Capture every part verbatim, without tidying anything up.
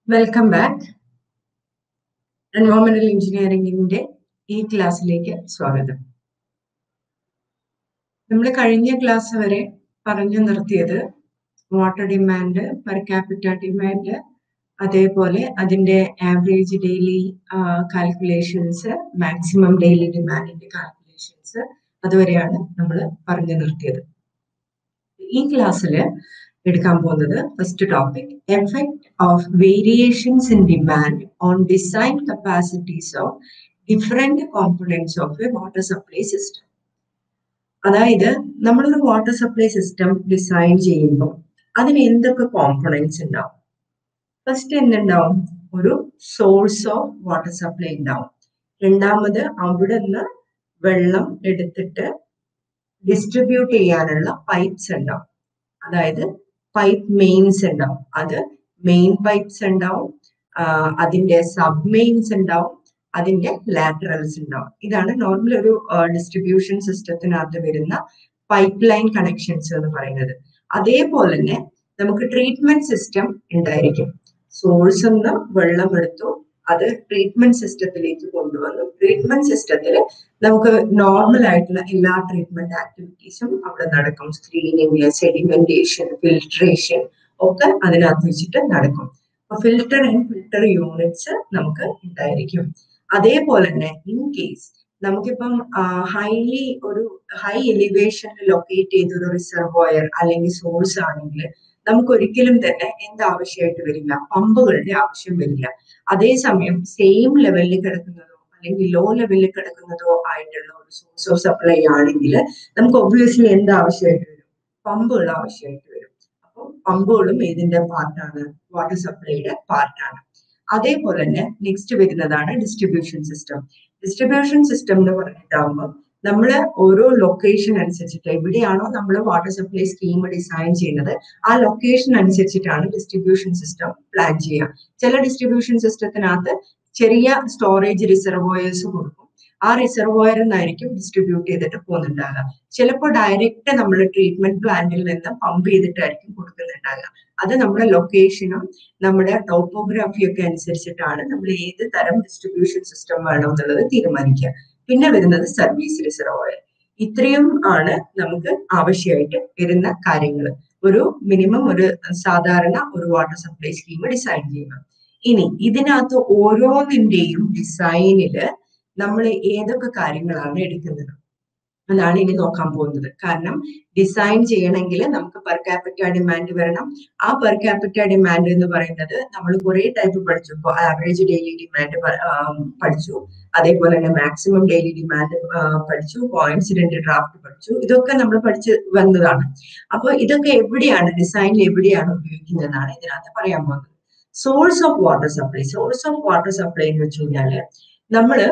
Welcome back. എൻവയോൺമെന്റൽ എഞ്ചിനീയറിംഗിന്റെ ഈ ക്ലാസ്സിലേക്ക് സ്വാഗതം. നമ്മൾ കഴിഞ്ഞ ക്ലാസ് വരെ പറഞ്ഞു നിർത്തിയത് water demand, per capita demand, അതേപോലെ അതിന്റെ average daily calculations, maximum daily ഡിമാൻഡിന്റെ കാൽക്കുലേഷൻസ്, അതുവരെയാണ് നമ്മൾ പറഞ്ഞു നിർത്തിയത്. ഈ ക്ലാസ്സിൽ എടുക്കാൻ പോകുന്നത് first topic, effect of variations in demand on design capacities of different components of a water supply system. അതായത് നമ്മളൊരു വാട്ടർ സപ്ലൈ സിസ്റ്റം ഡിസൈൻ ചെയ്യുമ്പോൾ അതിന് എന്തൊക്കെ കോമ്പണൻസ് ഉണ്ടാവും? ഫസ്റ്റ് എന്തുണ്ടാവും? ഒരു സോഴ്സ് ഓഫ് വാട്ടർ സപ്ലൈ ഉണ്ടാവും. രണ്ടാമത് അവിടെ നിന്ന് വെള്ളം എടുത്തിട്ട് ഡിസ്ട്രിബ്യൂട്ട് ചെയ്യാനുള്ള പൈപ്സ് ഉണ്ടാവും. അതായത് പൈപ്പ് മെയിൻസ് ഉണ്ടാവും. അത് മെയിൻ പൈപ്സ് ഉണ്ടാവും, അതിന്റെ സബ് മെയിൻസ് ഉണ്ടാവും, അതിന്റെ ലാറ്ററൽസ് ഉണ്ടാവും. ഇതാണ് നോർമൽ ഒരു ഡിസ്ട്രിബ്യൂഷൻ സിസ്റ്റത്തിനകത്ത് വരുന്ന പൈപ്പ് ലൈൻ കണക്ഷൻസ് എന്ന് പറയുന്നത്. അതേപോലെ തന്നെ നമുക്ക് ട്രീറ്റ്മെന്റ് സിസ്റ്റം ഉണ്ടായിരിക്കും. സോഴ്സ് നിന്ന് വെള്ളം എടുത്തു, അത് ട്രീറ്റ്മെന്റ് സിസ്റ്റത്തിലേക്ക് കൊണ്ടുവന്നു. ട്രീറ്റ്മെന്റ് സിസ്റ്റത്തിൽ നമുക്ക് നോർമൽ ആയിട്ടുള്ള എല്ലാ ട്രീറ്റ്മെന്റ് ആക്ടിവിറ്റീസും അവിടെ നടക്കും. സ്ക്രീനിങ്, സെഡിമെന്റേഷൻ, ഫിൽട്രേഷൻ ഒക്കെ അതിനകത്ത് വെച്ചിട്ട് നടക്കും. അപ്പൊ ഫിൽട്ടർ ആൻഡ് ഫിൽട്ടർ യൂണിറ്റ്സ് നമുക്ക് ഉണ്ടായിരിക്കും. അതേപോലെ തന്നെ ഇൻ കേസ് നമുക്കിപ്പം ഹൈലി ഒരു ഹൈ എലിവേഷനിൽ ലൊക്കേറ്റ് ചെയ്ത ഒരു റിസർവോയർ അല്ലെങ്കിൽ സോഴ്സ് ആണെങ്കിൽ നമുക്ക് ഒരിക്കലും തന്നെ എന്താവശ്യമായിട്ട് വരില്ല? പമ്പുകളുടെ ആവശ്യം വരില്ല. അതേസമയം സെയിം ലെവലിൽ കിടക്കുന്നതോ അല്ലെങ്കിൽ ലോ ലെവലിൽ കിടക്കുന്നതോ ആയിട്ടുള്ള ഒരു സോഴ്സ് ഓഫ് സപ്ലൈ ആണെങ്കിൽ നമുക്ക് ഒബ്വിയസ്ലി എന്താവശ്യമായിട്ട് വരും? പമ്പുകൾ ആവശ്യമായിട്ട് വരും. അപ്പോൾ പമ്പുകളും ഇതിന്റെ പാർട്ടാണ്, വാട്ടർ സപ്ലൈയുടെ പാർട്ടാണ്. അതേപോലെ തന്നെ നെക്സ്റ്റ് വരുന്നതാണ് ഡിസ്ട്രിബ്യൂഷൻ സിസ്റ്റം. ഡിസ്ട്രിബ്യൂഷൻ സിസ്റ്റം എന്ന് പറഞ്ഞിട്ടാകുമ്പോൾ നമ്മള് ഓരോ ലൊക്കേഷൻ അനുസരിച്ചിട്ട് എവിടെയാണോ നമ്മൾ വാട്ടർ സപ്ലൈ സ്കീം ഡിസൈൻ ചെയ്യുന്നത് ആ ലൊക്കേഷൻ അനുസരിച്ചിട്ടാണ് ഡിസ്ട്രിബ്യൂഷൻ സിസ്റ്റം പ്ലാൻ ചെയ്യുക. ചില ഡിസ്ട്രിബ്യൂഷൻ സിസ്റ്റത്തിനകത്ത് ചെറിയ സ്റ്റോറേജ് റിസർവോയേഴ്സ് കൊടുക്കും. ആ റിസർവോയറിൽ നിന്നായിരിക്കും ഡിസ്ട്രിബ്യൂട്ട് ചെയ്തിട്ട് പോകുന്നുണ്ടാകുക. ചിലപ്പോൾ ഡയറക്റ്റ് നമ്മൾ ട്രീറ്റ്മെന്റ് പ്ലാന്റിൽ നിന്ന് പമ്പ് ചെയ്തിട്ടായിരിക്കും കൊടുക്കുന്നുണ്ടാകുക. അത് നമ്മുടെ ലൊക്കേഷനും നമ്മുടെ ടോപ്പോഗ്രാഫിയും ഒക്കെ അനുസരിച്ചിട്ടാണ് നമ്മൾ ഏത് തരം ഡിസ്ട്രിബ്യൂഷൻ സിസ്റ്റം വേണം എന്നുള്ളത് തീരുമാനിക്കുക. പിന്നെ വരുന്നത് സർവീസ് റിസർവോയർ. ഇത്രയും ആണ് നമുക്ക് ആവശ്യമായിട്ട് വരുന്ന കാര്യങ്ങൾ ഒരു മിനിമം ഒരു സാധാരണ ഒരു വാട്ടർ സപ്ലൈ സ്കീം ഡിസൈൻ ചെയ്യുക. ഇനി ഇതിനകത്ത് ഓരോന്നിന്റെയും ഡിസൈനില് നമ്മൾ ഏതൊക്കെ കാര്യങ്ങളാണ് എടുക്കുന്നത് അതാണ് ഇനി നോക്കാൻ പോകുന്നത്. കാരണം ഡിസൈൻ ചെയ്യണമെങ്കിൽ നമുക്ക് പെർ ക്യാപിറ്റ ഡിമാൻഡ് വരണം. ആ പെർ ക്യാപിറ്റ ഡിമാൻഡ് എന്ന് പറയുന്നത് നമ്മൾ കുറെ ടൈപ്പ് പഠിച്ചു. ഇപ്പോൾ ആവറേജ് ഡെയിലി ഡിമാൻഡ് പഠിച്ചു, അതേപോലെ തന്നെ മാക്സിമം ഡെയിലി ഡിമാൻഡ് പഠിച്ചു, കോയിൻസിഡന്റ് ഡ്രാഫ്റ്റ് പഠിച്ചു. ഇതൊക്കെ നമ്മൾ പഠിച്ച് വന്നതാണ്. അപ്പോൾ ഇതൊക്കെ എവിടെയാണ് ഡിസൈനിൽ എവിടെയാണ് ഉപയോഗിക്കുന്നതെന്നാണ് ഇതിനകത്ത് പറയാൻ പോകുന്നത്. Source of water supply. Source of water supply എന്ന് വെച്ച് കഴിഞ്ഞാല് നമ്മള്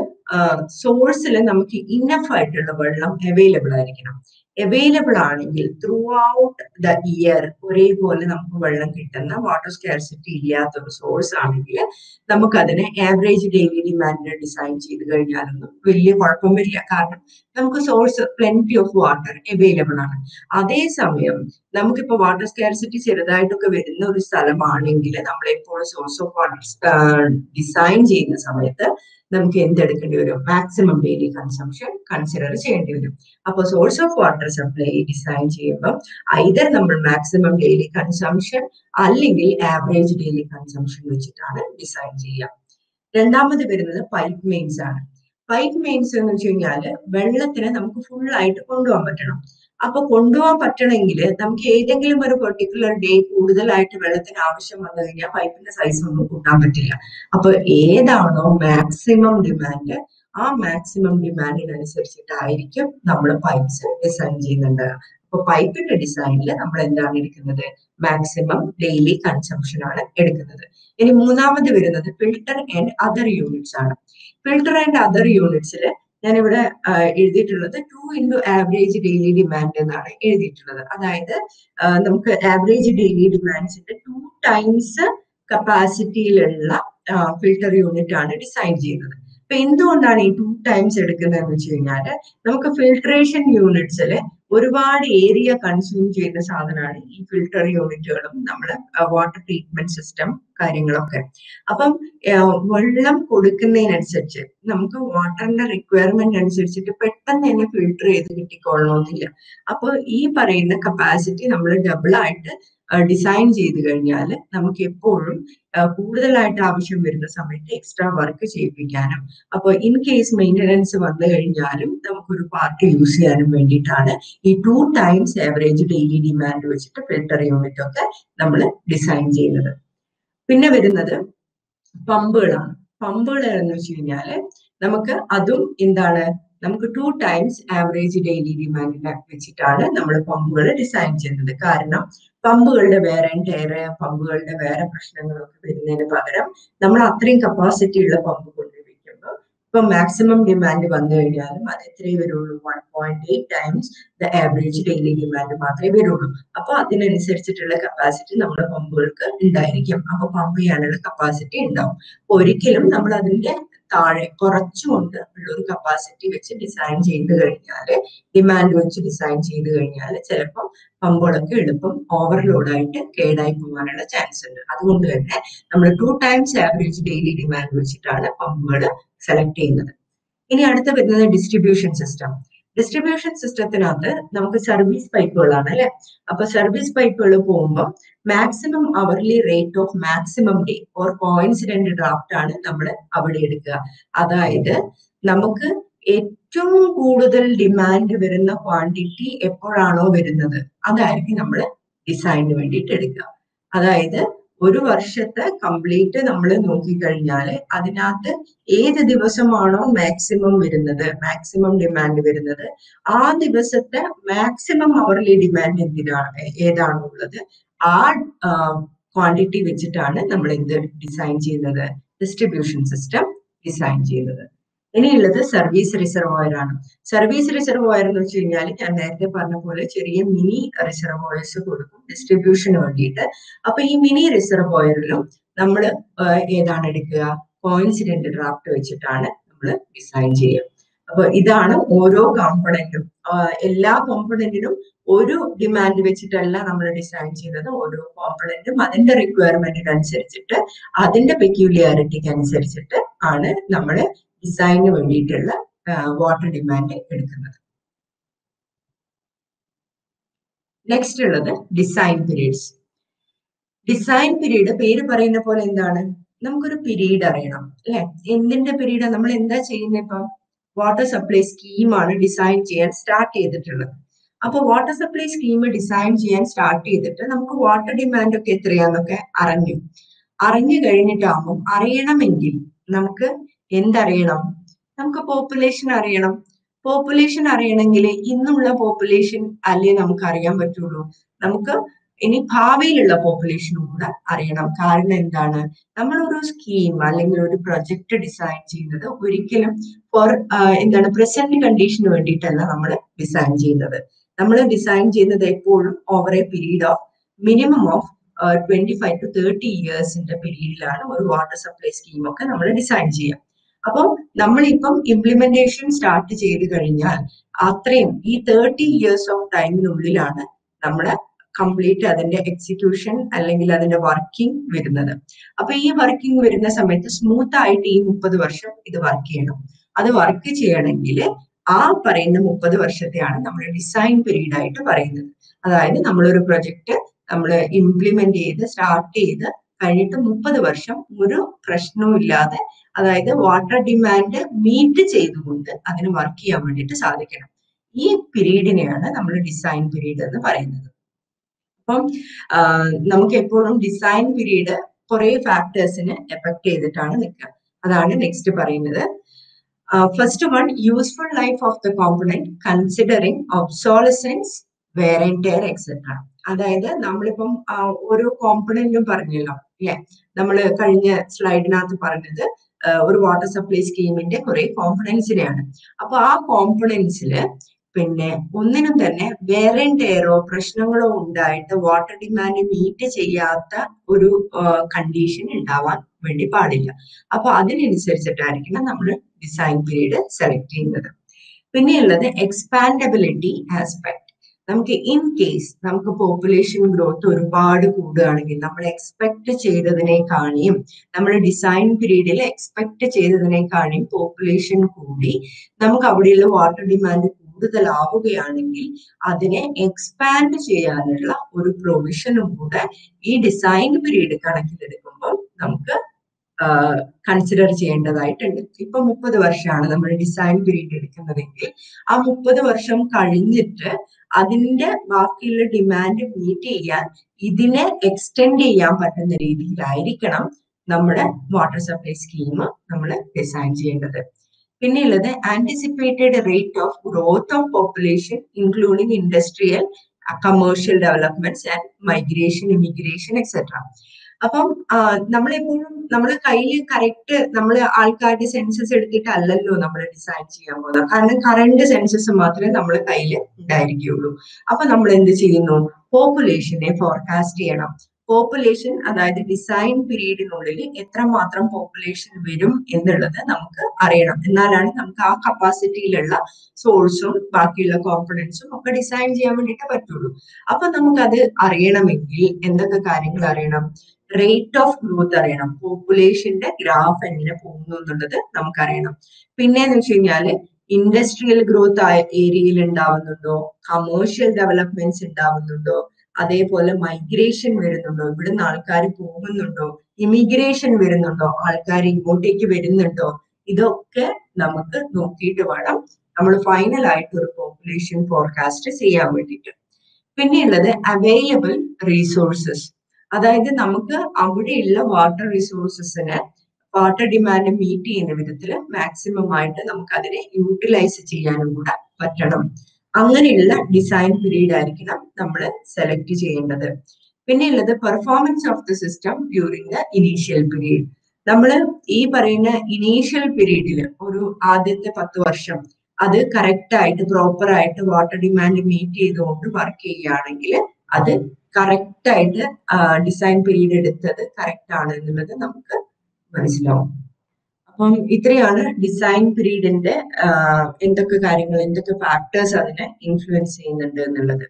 സോഴ്സിൽ നമുക്ക് ഇനഫ് ആയിട്ടുള്ള വെള്ളം അവൈലബിൾ ആയിരിക്കണം. അവൈലബിൾ ആണെങ്കിൽ ത്രൂ ഔട്ട് ദ ഇയർ ഒരേപോലെ നമുക്ക് വെള്ളം കിട്ടുന്ന, വാട്ടർ സ്കാർസിറ്റി ഇല്ലാത്ത ഒരു സോഴ്സ് ആണെങ്കിൽ നമുക്ക് അതിനെ ആവറേജ് ഡെയിലി ഡിമാൻഡ് ഡിസൈൻ ചെയ്ത് കഴിഞ്ഞാലൊന്നും വലിയ കുഴപ്പം വരില്ല. കാരണം നമുക്ക് source plenty of water available ആണ്. അതേസമയം നമുക്കിപ്പോ വാട്ടർ സ്കാർസിറ്റി ചെറുതായിട്ടൊക്കെ വരുന്ന ഒരു സ്ഥലമാണെങ്കിൽ നമ്മളെപ്പോഴും സോഴ്സ് ഓഫ് വാട്ടർ ഡിസൈൻ ചെയ്യുന്ന സമയത്ത് നമുക്ക് എന്തെടുക്കേണ്ടി വരും? മാക്സിമം ഡെയിലി കൺസംഷൻ കൺസിഡർ ചെയ്യേണ്ടി വരും. അപ്പൊ source of water supply design ചെയ്യുമ്പോൾ ഐദർ നമ്മൾ മാക്സിമം ഡെയിലി കൺസംഷൻ അല്ലെങ്കിൽ ആവറേജ് ഡെയിലി കൺസംഷൻ വെച്ചിട്ടാണ് ഡിസൈൻ ചെയ്യുക. രണ്ടാമത് വരുന്നത് പൈപ്പ് മെയിൻസ് ആണ്. പൈപ്പ് മെയിൻസ് എന്ന് വെച്ച് കഴിഞ്ഞാല് വെള്ളത്തിന് നമുക്ക് ഫുൾ ആയിട്ട് കൊണ്ടുപോകാൻ പറ്റണം. അപ്പൊ കൊണ്ടുപോകാൻ പറ്റണമെങ്കിൽ നമുക്ക് ഏതെങ്കിലും ഒരു പെർട്ടിക്കുലർ ഡേ കൂടുതലായിട്ട് വെള്ളത്തിന് ആവശ്യം വന്നു കഴിഞ്ഞാൽ പൈപ്പിന്റെ സൈസ് ഒന്നും കൂട്ടാൻ പറ്റില്ല. അപ്പൊ ഏതാണോ മാക്സിമം ഡിമാൻഡ് ആ മാക്സിമം ഡിമാൻഡിനനുസരിച്ചിട്ടായിരിക്കും നമ്മൾ പൈപ്സ് ഡിസൈൻ ചെയ്യുന്നുണ്ട്. അപ്പൊ പൈപ്പിന്റെ ഡിസൈനിൽ നമ്മൾ എന്താണ് എടുക്കുന്നത്? മാക്സിമം ഡെയിലി കൺസംഷൻ ആണ് എടുക്കുന്നത്. ഇനി മൂന്നാമത് വരുന്നത് ഫിൽട്ടർ ആൻഡ് അതർ യൂണിറ്റ്സ് ആണ്. ഫിൽട്ടർ ആൻഡ് അതർ യൂണിറ്റ്സിൽ ഞാനിവിടെ എഴുതിയിട്ടുള്ളത് two into average daily demand എന്നാണ് എഴുതിയിട്ടുള്ളത്. അതായത് നമുക്ക് ആവറേജ് ഡെയിലി ഡിമാൻഡ്സിന്റെ ടു ടൈംസ് കപ്പാസിറ്റിയിലുള്ള ഫിൽട്ടർ യൂണിറ്റ് ആണ് ഡിസൈൻ ചെയ്യുന്നത്. അപ്പൊ എന്തുകൊണ്ടാണ് ഈ ടു ടൈംസ് എടുക്കുന്നതെന്ന് വെച്ച് കഴിഞ്ഞാൽ നമുക്ക് ഫിൽട്രേഷൻ യൂണിറ്റ്സിൽ ഒരുപാട് ഏരിയ കൺസ്യൂം ചെയ്യുന്ന സാധനമാണ് ഈ ഫിൽട്ടർ യൂണിറ്റുകളും നമ്മുടെ വാട്ടർ ട്രീറ്റ്മെന്റ് സിസ്റ്റം കാര്യങ്ങളൊക്കെ. അപ്പം വെള്ളം കൊടുക്കുന്നതിനനുസരിച്ച് നമുക്ക് വാട്ടറിന്റെ റിക്വയർമെന്റ് അനുസരിച്ചിട്ട് പെട്ടെന്ന് തന്നെ ഫിൽട്ടർ ചെയ്ത് കിട്ടിക്കൊള്ളണമെന്നില്ല. അപ്പൊ ഈ പറയുന്ന കപ്പാസിറ്റി നമ്മൾ ഡബിൾ ആയിട്ട് ഡിസൈൻ ചെയ്ത് കഴിഞ്ഞാൽ നമുക്ക് എപ്പോഴും കൂടുതലായിട്ട് ആവശ്യം വരുന്ന സമയത്ത് എക്സ്ട്രാ വർക്ക് ചെയ്യിപ്പിക്കാനും, അപ്പൊ ഇൻ കേസ് മെയിൻ്റനൻസ് വന്നു കഴിഞ്ഞാലും നമുക്കൊരു പാർട്ട് യൂസ് ചെയ്യാനും വേണ്ടിയിട്ടാണ് ഈ two times average daily demand വെച്ചിട്ട് ഫിൽട്ടർ യൂണിറ്റ് ഒക്കെ നമ്മൾ ഡിസൈൻ ചെയ്യുന്നത്. പിന്നെ വരുന്നത് പമ്പുകളാണ്. പമ്പുകൾ എന്ന് വെച്ച് കഴിഞ്ഞാല് നമുക്ക് അതും എന്താണ്, നമുക്ക് ടു ടൈംസ് ആവറേജ് ഡെയിലി ഡിമാൻഡിനെ വെച്ചിട്ടാണ് നമ്മൾ പമ്പുകൾ ഡിസൈൻ ചെയ്യുന്നത്. കാരണം പമ്പുകളുടെ വേറെ ടയറ്, പമ്പുകളുടെ വേറെ പ്രശ്നങ്ങളൊക്കെ വരുന്നതിന് പകരം നമ്മൾ അത്രയും കപ്പാസിറ്റി ഉള്ള പമ്പ് കൊണ്ടുവയ്ക്കുമ്പോൾ ഇപ്പൊ മാക്സിമം ഡിമാൻഡ് വന്നു കഴിഞ്ഞാലും അത് എത്രയേ വരുള്ളൂ, one point eight times the average daily demand മാത്രമേ വരുള്ളൂ. അപ്പൊ അതിനനുസരിച്ചിട്ടുള്ള കപ്പാസിറ്റി നമ്മുടെ പമ്പുകൾക്ക് ഉണ്ടായിരിക്കും. അപ്പൊ പമ്പ് ചെയ്യാനുള്ള കപ്പാസിറ്റി ഉണ്ടാവും. ഒരിക്കലും നമ്മൾ അതിന്റെ താഴെ കുറച്ചുകൊണ്ട് ഉള്ള ഒരു കപ്പാസിറ്റി വെച്ച് ഡിസൈൻ ചെയ്ത് കഴിഞ്ഞാല്, ഡിമാൻഡ് വെച്ച് ഡിസൈൻ ചെയ്ത് കഴിഞ്ഞാൽ ചിലപ്പോൾ പമ്പുകളൊക്കെ എളുപ്പം ഓവർലോഡായിട്ട് കേടായി പോകാനുള്ള ചാൻസ് ഉണ്ട്. അതുകൊണ്ട് തന്നെ നമ്മൾ two times average daily demand വെച്ചിട്ടാണ് പമ്പുകൾ സെലക്ട് ചെയ്യുന്നത്. ഇനി അടുത്ത വരുന്നത് ഡിസ്ട്രിബ്യൂഷൻ സിസ്റ്റം. ഡിസ്ട്രിബ്യൂഷൻ സിസ്റ്റത്തിനകത്ത് നമുക്ക് സർവീസ് പൈപ്പുകളാണ് അല്ലെ. അപ്പൊ സർവീസ് പൈപ്പുകൾ പോകുമ്പോൾ maximum hourly rate of maximum day or coincident draft ആണ് നമ്മൾ അവിടെ എടുക്കുക. അതായത് നമുക്ക് ഏറ്റവും കൂടുതൽ ഡിമാൻഡ് വരുന്ന ക്വാണ്ടിറ്റി എപ്പോഴാണോ വരുന്നത് അതായിരിക്കും നമ്മൾ ഡിസൈനിന് വേണ്ടിയിട്ട് എടുക്കുക. അതായത് ഒരു വർഷത്തെ കംപ്ലീറ്റ് നമ്മൾ നോക്കിക്കഴിഞ്ഞാൽ അതിനകത്ത് ഏത് ദിവസമാണോ മാക്സിമം വരുന്നത്, മാക്സിമം ഡിമാൻഡ് വരുന്നത്, ആ ദിവസത്തെ മാക്സിമം അവർലി ഡിമാൻഡ് എന്തിനാണ് ഏതാണോ ഉള്ളത് ആ ക്വാണ്ടിറ്റി വെച്ചിട്ടാണ് നമ്മൾ എന്ത് ഡിസൈൻ ചെയ്യുന്നത്, ഡിസ്ട്രിബ്യൂഷൻ സിസ്റ്റം ഡിസൈൻ ചെയ്യുന്നത്. ഇനിയുള്ളത് സർവീസ് റിസർവോയർ ആണ്. സർവീസ് റിസർവോയർ എന്ന് വെച്ച് കഴിഞ്ഞാൽ ഞാൻ നേരത്തെ പറഞ്ഞ പോലെ ചെറിയ മിനി റിസർവോയർസ് കൊടുക്കും ഡിസ്ട്രിബ്യൂഷന് വേണ്ടിയിട്ട്. അപ്പൊ ഈ മിനി റിസർവോയറിലും നമ്മൾ ഏതാണ് എടുക്കുക, കോയിൻസിഡന്റ് ഡ്രാഫ്റ്റ് വെച്ചിട്ടാണ് നമ്മൾ ഡിസൈൻ ചെയ്യുക. അപ്പൊ ഇതാണ് ഓരോ കോമ്പണന്റും. എല്ലാ കോമ്പണന്റിനും ഒരു ഡിമാൻഡ് വെച്ചിട്ടല്ല നമ്മൾ ഡിസൈൻ ചെയ്യുന്നത്. ഓരോ കോമ്പണന്റും അതിന്റെ റിക്വയർമെന്റിനനുസരിച്ചിട്ട് അതിന്റെ പെക്യൂലിയാരിറ്റിക്ക് അനുസരിച്ചിട്ട് ആണ് നമ്മൾ ഡിസൈനിന് വേണ്ടിയിട്ടുള്ള വാട്ടർ ഡിമാൻഡ് എടുക്കുന്നത്. നെക്സ്റ്റ് ഉള്ളത് ഡിസൈൻ പീരീഡ്സ്. ഡിസൈൻ പീരീഡ് പേര് പറയുന്ന പോലെ എന്താണ്, നമുക്കൊരു പീരീഡ് അറിയണം അല്ലെ. എന്തിന്റെ പീരീഡ്, നമ്മൾ എന്താ ചെയ്യുന്നത്, ഇപ്പം വാട്ടർ സപ്ലൈ സ്കീമാണ് ഡിസൈൻ ചെയ്യാൻ സ്റ്റാർട്ട് ചെയ്തിട്ടുള്ളത്. അപ്പൊ വാട്ടർ സപ്ലൈ സ്കീം ഡിസൈൻ ചെയ്യാൻ സ്റ്റാർട്ട് ചെയ്തിട്ട് നമുക്ക് വാട്ടർ ഡിമാൻഡ് ഒക്കെ എത്രയാന്നൊക്കെ അറിഞ്ഞു അറിഞ്ഞു കഴിഞ്ഞിട്ടാകുമ്പോൾ അറിയണമെങ്കിൽ നമുക്ക് എന്തറിയണം, നമുക്ക് പോപ്പുലേഷൻ അറിയണം. പോപ്പുലേഷൻ അറിയണമെങ്കിൽ ഇന്നുള്ള പോപ്പുലേഷൻ അല്ലേ നമുക്ക് അറിയാൻ പറ്റുള്ളൂ. നമുക്ക് ഇനി ഭാവിയിലുള്ള പോപ്പുലേഷനും കൂടെ അറിയണം. കാരണം എന്താണ്, നമ്മളൊരു സ്കീം അല്ലെങ്കിൽ ഒരു പ്രൊജക്ട് ഡിസൈൻ ചെയ്യുന്നത് ഒരിക്കലും ഫോർ എന്താണ് പ്രസന്റ് കണ്ടീഷന് വേണ്ടിയിട്ടല്ല നമ്മൾ ഡിസൈൻ ചെയ്യുന്നത്. നമ്മൾ ഡിസൈൻ ചെയ്യുന്നത് എപ്പോഴും over a period of minimum of twenty five to thirty ഇയേഴ്സിന്റെ പീരീഡിലാണ് ഒരു വാട്ടർ സപ്ലൈ സ്കീം ഒക്കെ നമ്മൾ ഡിസൈൻ ചെയ്യുക. അപ്പം നമ്മളിപ്പം ഇംപ്ലിമെന്റേഷൻ സ്റ്റാർട്ട് ചെയ്ത് കഴിഞ്ഞാൽ അത്രയും ഈ തേർട്ടി ഇയേഴ്സ് ഓഫ് ടൈമിനുള്ളിലാണ് നമ്മുടെ കംപ്ലീറ്റ് അതിന്റെ എക്സിക്യൂഷൻ അല്ലെങ്കിൽ അതിന്റെ വർക്കിംഗ് വരുന്നത്. അപ്പൊ ഈ വർക്കിംഗ് വരുന്ന സമയത്ത് സ്മൂത്ത് ആയിട്ട് ഈ മുപ്പത് വർഷം ഇത് വർക്ക് ചെയ്യണം. അത് വർക്ക് ചെയ്യണമെങ്കിൽ ആ പറയുന്ന മുപ്പത് വർഷത്തെയാണ് നമ്മൾ ഡിസൈൻ പീരീഡ് ആയിട്ട് പറയുന്നത്. അതായത് നമ്മളൊരു പ്രൊജക്ട് നമ്മൾ ഇംപ്ലിമെന്റ് ചെയ്ത് സ്റ്റാർട്ട് ചെയ്ത് കഴിഞ്ഞിട്ട് മുപ്പത് വർഷം ഒരു പ്രശ്നവും ഇല്ലാതെ, അതായത് വാട്ടർ ഡിമാൻഡ് മീറ്റ് ചെയ്തുകൊണ്ട് അതിന് വർക്ക് ചെയ്യാൻ വേണ്ടിയിട്ട് സാധിക്കണം. ഈ പീരീഡിനെയാണ് നമ്മൾ ഡിസൈൻ പീരീഡ് എന്ന് പറയുന്നത്. അപ്പം നമുക്ക് എപ്പോഴും ഡിസൈൻ പീരീഡ് കുറെ ഫാക്ടേഴ്സിനെ എഫക്ട് ചെയ്തിട്ടാണ് നിൽക്കുക. അതാണ് നെക്സ്റ്റ് പറയുന്നത്. First one, useful life of the component considering obsolescence, wear and tear etcetera. അതായത് നമ്മളിപ്പം ഓരോ കോമ്പണന്റും പറഞ്ഞല്ലോ അല്ലെ, നമ്മൾ കഴിഞ്ഞ സ്ലൈഡിനകത്ത് പറഞ്ഞത് ഒരു വാട്ടർ സപ്ലൈ സ്കീമിന്റെ കുറെ കോമ്പണൻസിനെയാണ്. അപ്പൊ ആ കോമ്പണൻസില് പിന്നെ ഒന്നിനും തന്നെ വെയർ ആൻഡ് ടെയറോ പ്രശ്നങ്ങളോ ഉണ്ടായിട്ട് വാട്ടർ ഡിമാൻഡ് മീറ്റ് ചെയ്യാത്ത ഒരു കണ്ടീഷൻ ഉണ്ടാവാൻ വേണ്ടി പാടില്ല. അപ്പൊ അതിനനുസരിച്ചിട്ടായിരിക്കണം നമ്മൾ ഡിസൈൻ പീരീഡ് സെലക്ട് ചെയ്യുന്നത്. പിന്നെയുള്ളത് എക്സ്പാൻഡബിലിറ്റി ആസ്പെക്ട്. നമുക്ക് ഇൻ കേസ് നമുക്ക് പോപ്പുലേഷൻ ഗ്രോത്ത് ഒരുപാട് കൂടുകയാണെങ്കിൽ നമ്മൾ എക്സ്പെക്ട് ചെയ്തതിനേക്കാളും നമ്മൾ ഡിസൈൻ പീരീഡിൽ എക്സ്പെക്ട് ചെയ്തതിനേക്കാളും പോപ്പുലേഷൻ കൂടി നമുക്ക് അവിടെയുള്ള വാട്ടർ ഡിമാൻഡ് കൂടുതലാവുകയാണെങ്കിൽ അതിനെ എക്സ്പാൻഡ് ചെയ്യാനുള്ള ഒരു പ്രൊവിഷനും കൂടെ ഈ ഡിസൈൻ പീരീഡ് കണക്കിലെടുക്കുമ്പോൾ നമുക്ക് കൺസിഡർ ചെയ്യേണ്ടതായിട്ടുണ്ട്. ഇപ്പൊ മുപ്പത് വർഷമാണ് നമ്മൾ ഡിസൈൻ പീരീഡ് എടുക്കുന്നതെങ്കിൽ ആ മുപ്പത് വർഷം കഴിഞ്ഞിട്ട് അതിന്റെ ബാക്കിയുള്ള ഡിമാൻഡ് മീറ്റ് ചെയ്യാൻ ഇതിനെ എക്സ്റ്റെൻഡ് ചെയ്യാൻ പറ്റുന്ന രീതിയിലായിരിക്കണം നമ്മുടെ വാട്ടർ സപ്ലൈ സ്കീം നമ്മൾ ഡിസൈൻ ചെയ്യേണ്ടത്. പിന്നെയുള്ളത് anticipated rate of growth of population including industrial commercial developments and migration immigration etcetera. അപ്പം നമ്മളെപ്പോഴും നമ്മളെ കയ്യിൽ കറക്റ്റ് നമ്മൾ ആൾക്കാരുടെ സെൻസസ് എടുത്തിട്ടല്ലല്ലോ നമ്മൾ ഡിസൈൻ ചെയ്യാൻ പോകുന്നത്. കാരണം കറണ്ട് സെൻസസ് മാത്രമേ നമ്മളെ കയ്യിൽ ഉണ്ടായിരിക്കുകയുള്ളൂ. അപ്പൊ നമ്മൾ എന്ത് ചെയ്യുന്നു? പോപ്പുലേഷനെ ഫോർകാസ്റ്റ് ചെയ്യണം. പോപ്പുലേഷൻ അതായത് ഡിസൈൻ പീരീഡിനുള്ളിൽ എത്രമാത്രം പോപ്പുലേഷൻ വരും എന്നുള്ളത് നമുക്ക് അറിയണം. എന്നാലാണ് നമുക്ക് ആ കപ്പാസിറ്റിയിലുള്ള സോഴ്സും ബാക്കിയുള്ള കോമ്പണൻസും ഒക്കെ ഡിസൈൻ ചെയ്യാൻ വേണ്ടിയിട്ട് പറ്റുള്ളൂ. അപ്പൊ നമുക്കത് അറിയണമെങ്കിൽ എന്തൊക്കെ കാര്യങ്ങൾ അറിയണം? റേറ്റ് ഓഫ് ഗ്രോത്ത് അറിയണം. പോപ്പുലേഷന്റെ ഗ്രാഫ് എങ്ങനെ പോകുന്നു എന്നുള്ളത് നമുക്കറിയണം. പിന്നെന്ന് വെച്ച് കഴിഞ്ഞാല് ഇൻഡസ്ട്രിയൽ ഗ്രോത്ത് ഏരിയയിൽ ഉണ്ടാവുന്നുണ്ടോ, കമേഴ്ഷ്യൽ ഡെവലപ്മെന്റ്സ് ഉണ്ടാവുന്നുണ്ടോ, അതേപോലെ മൈഗ്രേഷൻ വരുന്നുണ്ടോ, ഇവിടുന്ന് ആൾക്കാർ പോകുന്നുണ്ടോ, ഇമിഗ്രേഷൻ വരുന്നുണ്ടോ, ആൾക്കാർ ഇങ്ങോട്ടേക്ക് വരുന്നുണ്ടോ, ഇതൊക്കെ നമുക്ക് നോക്കിയിട്ട് വേണം നമ്മൾ ഫൈനൽ ആയിട്ട് ഒരു പോപ്പുലേഷൻ ഫോർകാസ്റ്റ് ചെയ്യാൻ വേണ്ടിയിട്ട്. പിന്നെയുള്ളത് അവൈലബിൾ റീസോഴ്സസ്, അതായത് നമുക്ക് അവിടെയുള്ള വാട്ടർ റിസോഴ്സസിന് വാട്ടർ ഡിമാൻഡ് മീറ്റ് ചെയ്യുന്ന വിധത്തിൽ മാക്സിമം ആയിട്ട് നമുക്ക് അതിനെ യൂട്ടിലൈസ് ചെയ്യാനും കൂടെ പറ്റണം. അങ്ങനെയുള്ള ഡിസൈൻ പീരീഡ് ആയിരിക്കണം നമ്മൾ സെലക്ട് ചെയ്യേണ്ടത്. പിന്നെയുള്ളത് performance of the system during the initial period. നമ്മൾ ഈ പറയുന്ന ഇനീഷ്യൽ പീരീഡിൽ ഒരു ആദ്യത്തെ പത്ത് വർഷം അത് കറക്റ്റ് ആയിട്ട് പ്രോപ്പർ ആയിട്ട് വാട്ടർ ഡിമാൻഡ് മീറ്റ് ചെയ്തുകൊണ്ട് വർക്ക് ചെയ്യുകയാണെങ്കിൽ അത് കറക്റ്റ് ആയിട്ട് ഡിസൈൻ പീരീഡ് എടുത്തത് കറക്റ്റ് ആണ് എന്നുള്ളത് നമുക്ക് മനസ്സിലാവും. അപ്പം ഇത്രയാണ് ഡിസൈൻ പീരീഡിന്റെ എന്തൊക്കെ കാര്യങ്ങൾ, എന്തൊക്കെ ഫാക്ടേഴ്സ് അതിനെ ഇൻഫ്ലുവൻസ് ചെയ്യുന്നുണ്ട് എന്നുള്ളത്.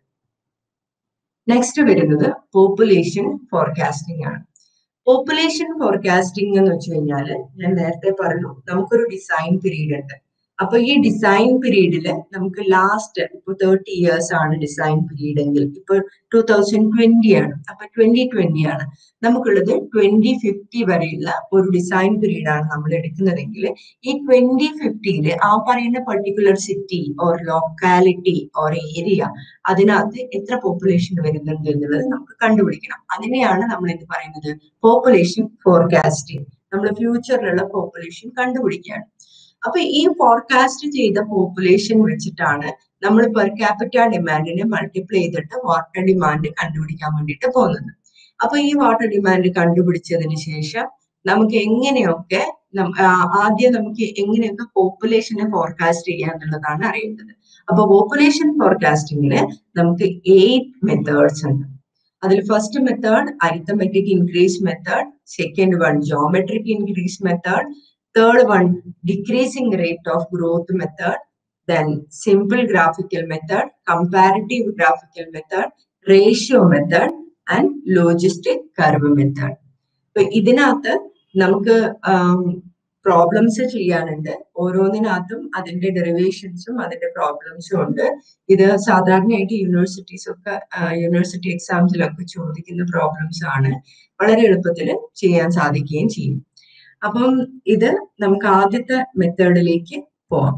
നെക്സ്റ്റ് വരുന്നത് പോപ്പുലേഷൻ ഫോർകാസ്റ്റിംഗ് ആണ്. പോപ്പുലേഷൻ ഫോർകാസ്റ്റിംഗ് എന്ന് വെച്ച് കഴിഞ്ഞാല് ഞാൻ നേരത്തെ പറഞ്ഞു നമുക്കൊരു ഡിസൈൻ പീരീഡ് ഉണ്ട്. അപ്പൊ ഈ ഡിസൈൻ പീരീഡില് നമുക്ക് ലാസ്റ്റ് ഇപ്പൊ തേർട്ടി ഇയേഴ്സ് ആണ് ഡിസൈൻ പീരീഡ് എങ്കിൽ ഇപ്പൊ ടൂ തൗസൻഡ് ട്വന്റി ആണ്, അപ്പൊ ട്വന്റി ട്വന്റി ആണ് നമുക്കുള്ളത്. ട്വന്റി ഫിഫ്റ്റി വരെയുള്ള ഒരു ഡിസൈൻ പീരീഡ് ആണ് നമ്മൾ എടുക്കുന്നതെങ്കിൽ ഈ ട്വന്റി ഫിഫ്റ്റിയില് ആ പറയുന്ന particular city or locality or area അതിനകത്ത് എത്ര പോപ്പുലേഷൻ വരുന്നുണ്ട് എന്നുള്ളത് നമുക്ക് കണ്ടുപിടിക്കണം. അതിനെയാണ് നമ്മൾ എന്ത് പറയുന്നത്? Population forecasting. നമ്മൾ ഫ്യൂച്ചറിലുള്ള പോപ്പുലേഷൻ കണ്ടുപിടിക്കുകയാണ്. അപ്പൊ ഈ ഫോർകാസ്റ്റ് ചെയ്ത പോപ്പുലേഷൻ വെച്ചിട്ടാണ് നമ്മൾ പെർ ക്യാപിറ്റ ഡിമാൻഡിനെ മൾട്ടിപ്ലൈ ചെയ്തിട്ട് വാട്ടർ ഡിമാൻഡ് കണ്ടുപിടിക്കാൻ വേണ്ടിയിട്ട് പോകുന്നത്. അപ്പൊ ഈ വാട്ടർ ഡിമാൻഡ് കണ്ടുപിടിച്ചതിന് ശേഷം നമുക്ക് എങ്ങനെയൊക്കെ ആദ്യം നമുക്ക് എങ്ങനെയൊക്കെ പോപ്പുലേഷനെ ഫോർകാസ്റ്റ് ചെയ്യുക എന്നുള്ളതാണ് അറിയേണ്ടത്. അപ്പൊ പോപ്പുലേഷൻ ഫോർകാസ്റ്റിംഗിന് നമുക്ക് എയ്റ്റ് മെത്തേഡ്സ് ഉണ്ട്. അതിൽ first method arithmetic increase method, second one geometric increase method, third one decreasing rate of growth method, then simple graphical method, comparative graphical method, ratio method and logistic curve method. So ഇതിനകത്ത് നമുക്ക് problems ചെയ്യാനുണ്ട്. ഓരോന്നിനകത്തും അതിന്റെ ഡെറിവേഷൻസും അതിന്റെ പ്രോബ്ലംസും ഉണ്ട്. ഇത് സാധാരണയായിട്ട് universities ഒക്കെ university എക്സാംസിലൊക്കെ ചോദിക്കുന്ന പ്രോബ്ലംസ് ആണ്. വളരെ എളുപ്പത്തിൽ ചെയ്യാൻ സാധിക്കുകയും ചെയ്യും. അപ്പം ഇത് നമുക്ക് ആദ്യത്തെ മെത്തേഡിലേക്ക് പോവാം.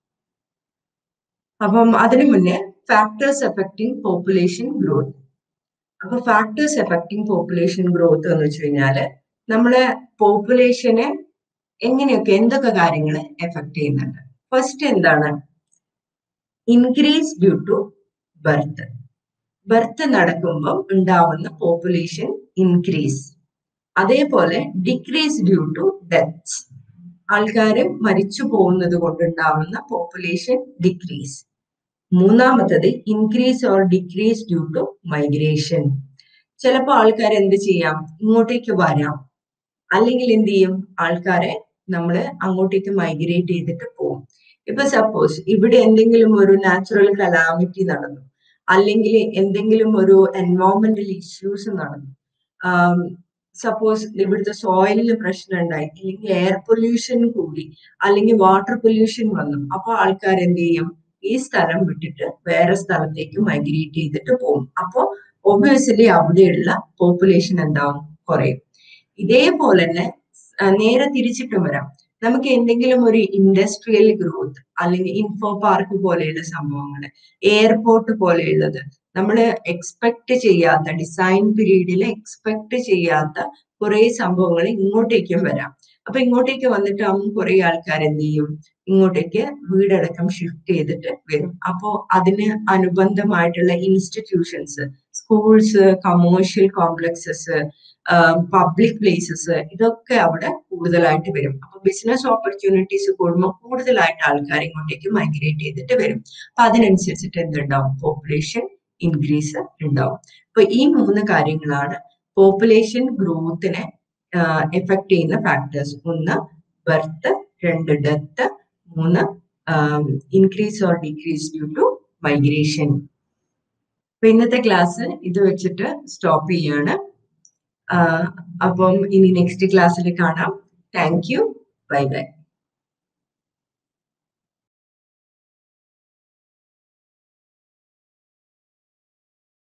അപ്പം അതിനു മുന്നേ ഫാക്ടേഴ്സ് എഫക്റ്റിംഗ് പോപ്പുലേഷൻ ഗ്രോത്ത്. അപ്പൊ ഫാക്ടേഴ്സ് എഫക്റ്റിംഗ് പോപ്പുലേഷൻ ഗ്രോത്ത് എന്ന് വെച്ച് കഴിഞ്ഞാല് നമ്മളെ പോപ്പുലേഷനെ എങ്ങനെയൊക്കെ എന്തൊക്കെ കാര്യങ്ങൾ എഫക്ട് ചെയ്യുന്നുണ്ട്. ഫസ്റ്റ് എന്താണ്? Increase due to birth. Birth നടക്കുമ്പോൾ ഉണ്ടാവുന്ന പോപ്പുലേഷൻ ഇൻക്രീസ്. അതേപോലെ ഡിക്രീസ് ഡ്യൂ ടു ഡെത്ത്സ്, ആൾക്കാർ മരിച്ചു പോകുന്നത് കൊണ്ടുണ്ടാവുന്ന പോപ്പുലേഷൻ ഡിക്രീസ്. മൂന്നാമത്തത് increase or decrease due to migration. ചിലപ്പോൾ ആൾക്കാർ എന്ത് ചെയ്യാം? ഇങ്ങോട്ടേക്ക് വരാം, അല്ലെങ്കിൽ എന്ത് ചെയ്യും? ആൾക്കാരെ നമ്മൾ അങ്ങോട്ടേക്ക് മൈഗ്രേറ്റ് ചെയ്തിട്ട് പോകും. ഇപ്പൊ സപ്പോസ് ഇവിടെ എന്തെങ്കിലും ഒരു നാച്ചുറൽ കലാമിറ്റി നടന്നു, അല്ലെങ്കിൽ എന്തെങ്കിലും ഒരു എൻവയോൺമെന്റൽ ഇഷ്യൂസ് നടന്നു, സപ്പോസ് ഇവിടുത്തെ സോയിലിന് പ്രശ്നം ഉണ്ടായി, അല്ലെങ്കിൽ എയർ പൊല്യൂഷൻ കൂടി, അല്ലെങ്കിൽ വാട്ടർ പൊല്യൂഷൻ വന്നു, അപ്പൊ ആൾക്കാർ എന്ത് ചെയ്യും, ഈ സ്ഥലം വിട്ടിട്ട് വേറെ സ്ഥലത്തേക്ക് മൈഗ്രേറ്റ് ചെയ്തിട്ട് പോകും. അപ്പോ ഒബ്വിയസ്ലി അവിടെയുള്ള പോപ്പുലേഷൻ എന്താവും, കുറയും. ഇതേപോലെ തന്നെ നേരെ തിരിച്ചിട്ടും വരാം. നമുക്ക് എന്തെങ്കിലും ഒരു ഇൻഡസ്ട്രിയൽ ഗ്രോത്ത് അല്ലെങ്കിൽ ഇൻഫോ പാർക്ക് പോലെയുള്ള സംഭവങ്ങൾ, എയർപോർട്ട് പോലെയുള്ളത് നമ്മൾ എക്സ്പെക്ട് ചെയ്യാത്ത, ഡിസൈൻ പീരീഡിൽ എക്സ്പെക്ട് ചെയ്യാത്ത കുറെ സംഭവങ്ങൾ ഇങ്ങോട്ടേക്കും വരാം. അപ്പൊ ഇങ്ങോട്ടേക്ക് വന്നിട്ട് കുറെ ആൾക്കാർ എന്ത് ചെയ്യും, ഇങ്ങോട്ടേക്ക് വീടടക്കം ഷിഫ്റ്റ് ചെയ്തിട്ട് വരും. അപ്പോ അതിന് അനുബന്ധമായിട്ടുള്ള institutions, schools, commercial complexes, public places, ഇതൊക്കെ അവിടെ കൂടുതലായിട്ട് വരും. അപ്പൊ ബിസിനസ് ഓപ്പർച്യൂണിറ്റീസ് കൂടുമ്പോൾ കൂടുതലായിട്ട് ആൾക്കാർ ഇങ്ങോട്ടേക്ക് മൈഗ്രേറ്റ് ചെയ്തിട്ട് വരും. അപ്പൊ അതിനനുസരിച്ചിട്ട് എന്തുണ്ടാവും, പോപ്പുലേഷൻ ഇൻക്രീസ് ഉണ്ടാവും. അപ്പൊ ഈ മൂന്ന് കാര്യങ്ങളാണ് പോപ്പുലേഷൻ ഗ്രോത്തിനെ എഫക്ട് ചെയ്യുന്ന ഫാക്ടേഴ്സ്. ഒന്ന് ബർത്ത്, രണ്ട് ഡെത്ത്, മൂന്ന് increase or decrease due to migration. അപ്പൊ ഇന്നത്തെ ക്ലാസ് ഇത് വെച്ചിട്ട് സ്റ്റോപ്പ് ചെയ്യാണ്. അപ്പം ഇനി നെക്സ്റ്റ് ക്ലാസ്സിൽ കാണാം. Thank you, bye by.